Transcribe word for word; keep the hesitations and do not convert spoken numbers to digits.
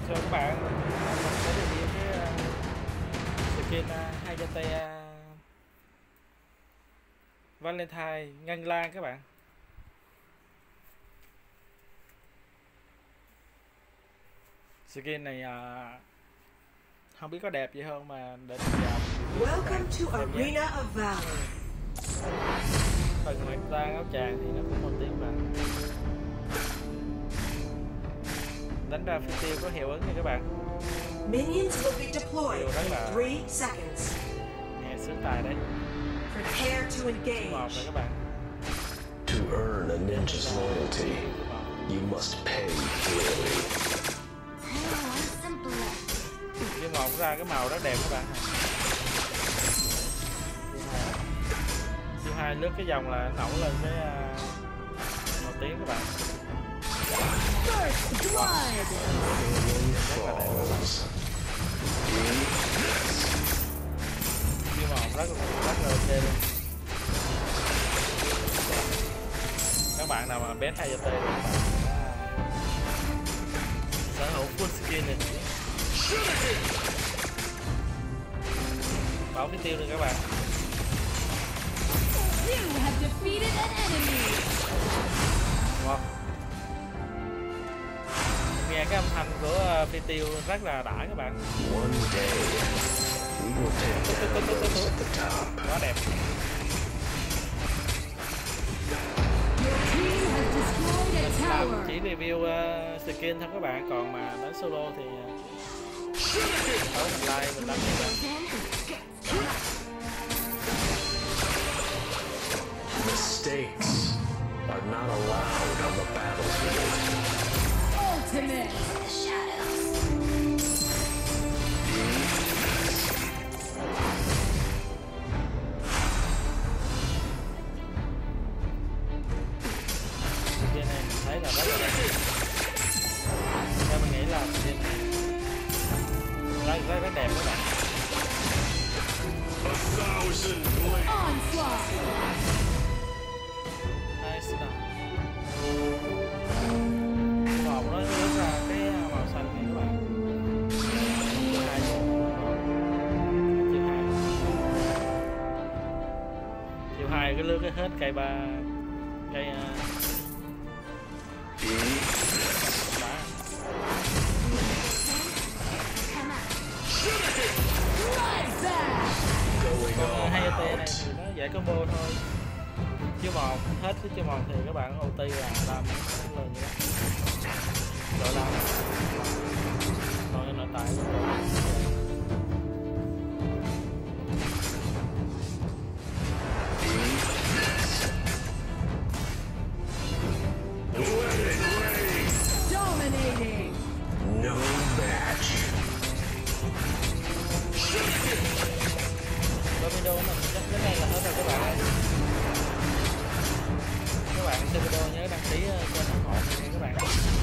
Chào các bạn, mình sẽ review cái uh, skin uh, Hayate uh, Valentine Ngân Lan các bạn. Skin này uh, không biết có đẹp gì hơn mà định vào. Welcome to Arena of Valor. Phần ngoài ta áo chàng thì nó cũng một tiếng mà đánh ra phi tiêu có hiệu ứng nha các bạn. Minions will be deployed in three seconds. Nghe sướng tài đấy. Prepare to engage. Một rồi các bạn. To earn a ninja's loyalty, you must pay dearly. Chứ một ra cái màu rất đẹp các bạn. Chiêu hai lướt cái dòng là nổi lên cái uh, một tiếng các bạn. First blood. Chiêu một rất rất là ok luôn. Các bạn nào mà bet hay cho tê thì các bạn sở hữu full skin này. Bảo cái tiêu đi các bạn. You have defeated an enemy. Wow. Nghe cái âm thanh của phi tiêu rất là đã các bạn. One day we will take down those at the top. Quá đẹp. Your team has destroyed a Làm tower. chỉ review uh, skin thôi các bạn, còn mà đánh solo thì uh, mình like mình đánh các bạn. Mistakes are not allowed on the battlefield. Ultimate. Skin này mình thấy là rất là đẹp. Theo mình nghĩ là skin này rất rất rất đẹp các bạn. Onslaught. Nice nào. Màu nó lướt ra cái màu xanh này các bạn. Chiêu hai. Chiêu hai. Chiêu hai cái lướt cái hết cây ba cây uh, còn hai tê này thì nó dễ combo thôi. Chiêu một hết cái chiêu một thì các bạn ulti là làm lên như đó. Rồi làm rồi nội tại Dominating. No match. video mình chắc đến đây là hết rồi các bạn ơi. Các bạn xem video nhớ đăng ký kênh ủng hộ nha các bạn.